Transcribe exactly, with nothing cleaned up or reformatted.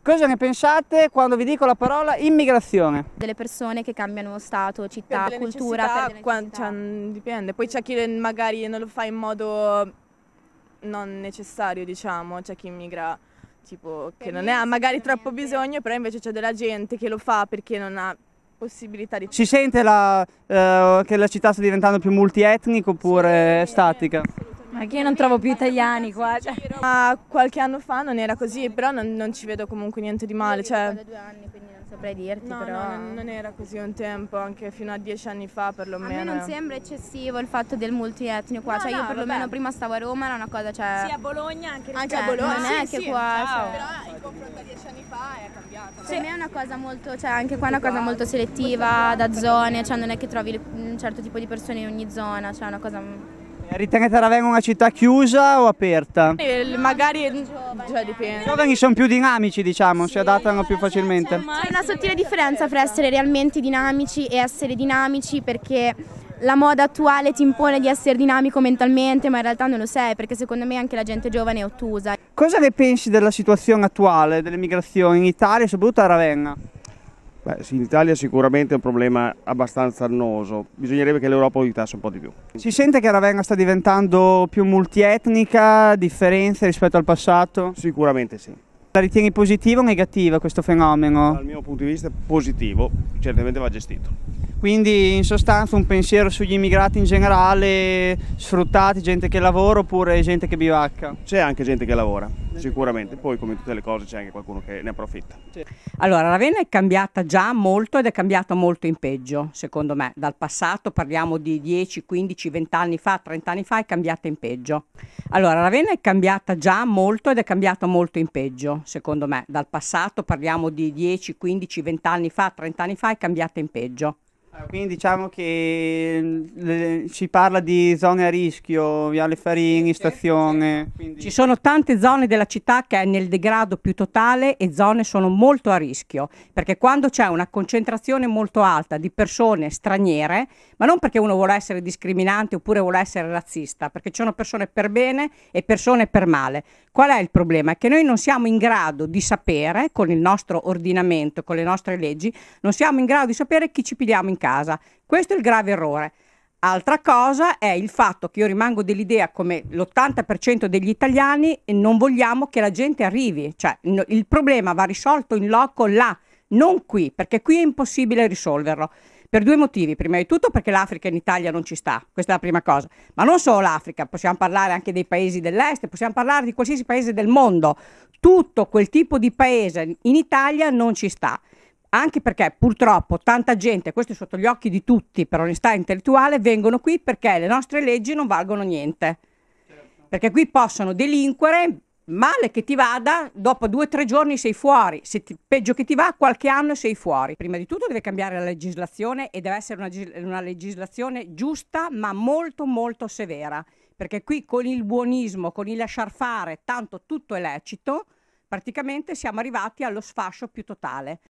Cosa ne pensate quando vi dico la parola immigrazione? Delle persone che cambiano stato, città, per cultura, necessità, per delle qua- necessità. cioè, dipende. Poi c'è chi magari non lo fa in modo non necessario, diciamo, c'è chi immigra tipo che non ne ha magari troppo bisogno, però invece c'è della gente che lo fa perché non ha possibilità di... Si sente la, eh, che la città sta diventando più multietnica oppure Sì, statica? Ma che io non trovo più italiani qua. Cioè. Ma qualche anno fa non era così, però non, non ci vedo comunque niente di male. Cioè... Da due anni, quindi non saprei dirti, No, però... no, non, non era così un tempo, anche fino a dieci anni fa perlomeno. A me non sembra eccessivo il fatto del multietnico qua, No, cioè no, io perlomeno vabbè. prima stavo a Roma, era una cosa, cioè... Sì, a Bologna anche, Anche cioè, a Bologna, non è sì, che sì, qua... ciao. Cioè... Però in confronto a dieci anni fa è cambiata. Per me è una cosa molto, cioè anche qua è una cosa molto selettiva, da zone, cioè non è che trovi un certo tipo di persone in ogni zona, cioè è una cosa... Ritenete Ravenna una città chiusa o aperta? E magari, cioè dipende. I giovani sono più dinamici, diciamo, si adattano più facilmente. C'è una sottile differenza fra essere realmente dinamici e essere dinamici, perché la moda attuale ti impone di essere dinamico mentalmente, ma in realtà non lo sei, perché secondo me anche la gente giovane è ottusa. Cosa ne pensi della situazione attuale delle migrazioni in Italia e soprattutto a Ravenna? Beh, sì, in Italia sicuramente è un problema abbastanza annoso, bisognerebbe che l'Europa lo aiutasse un po' di più. Si sente che Ravenna sta diventando più multietnica, differenze rispetto al passato? Sicuramente sì. La ritieni positiva o negativa questo fenomeno? Dal mio punto di vista positivo, certamente va gestito. Quindi in sostanza un pensiero sugli immigrati in generale, sfruttati, gente che lavora oppure gente che bivacca? C'è anche gente che lavora, sicuramente, poi come in tutte le cose c'è anche qualcuno che ne approfitta. Allora, Ravenna è cambiata già molto ed è cambiata molto in peggio, secondo me. Dal passato, parliamo di dieci, quindici, venti anni fa, trenta anni fa, è cambiata in peggio. Allora, Ravenna è cambiata già molto ed è cambiata molto in peggio, secondo me. Dal passato, parliamo di dieci, quindici, venti anni fa, trenta anni fa, è cambiata in peggio. Quindi diciamo che le, si parla di zone a rischio, Viale Farini, stazione. Quindi... Ci sono tante zone della città che è nel degrado più totale e zone sono molto a rischio, perché quando c'è una concentrazione molto alta di persone straniere, ma non perché uno vuole essere discriminante oppure vuole essere razzista, perché ci sono persone per bene e persone per male. Qual è il problema? È che noi non siamo in grado di sapere, con il nostro ordinamento, con le nostre leggi, non siamo in grado di sapere chi ci pigliamo in casa. Questo è il grave errore. Altra cosa è il fatto che io rimango dell'idea, come l'ottanta per cento degli italiani, e non vogliamo che la gente arrivi. Cioè, no, il problema va risolto in loco là, non qui, perché qui è impossibile risolverlo. Per due motivi. Prima di tutto perché l'Africa in Italia non ci sta, questa è la prima cosa. Ma non solo l'Africa, possiamo parlare anche dei paesi dell'est, possiamo parlare di qualsiasi paese del mondo. Tutto quel tipo di paese in Italia non ci sta. Anche perché purtroppo tanta gente, questo è sotto gli occhi di tutti per onestà intellettuale, vengono qui perché le nostre leggi non valgono niente. Perché qui possono delinquere, male che ti vada, dopo due o tre giorni sei fuori, se ti, peggio che ti va, qualche anno sei fuori. Prima di tutto deve cambiare la legislazione e deve essere una, una legislazione giusta ma molto molto severa, perché qui con il buonismo, con il lasciar fare, tanto tutto è lecito, praticamente siamo arrivati allo sfascio più totale.